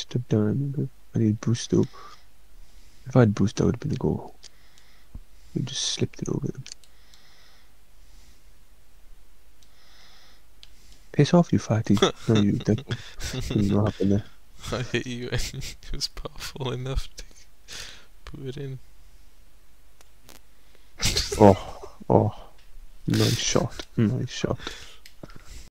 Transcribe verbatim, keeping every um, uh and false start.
step down, but I need boost though. If I had boost, that would have been a goal. We just slipped it over him. Piss off, you fatty. No, you, that didn't know what happened there. I hit you and it was powerful enough to put it in. Oh, oh, nice shot, nice shot.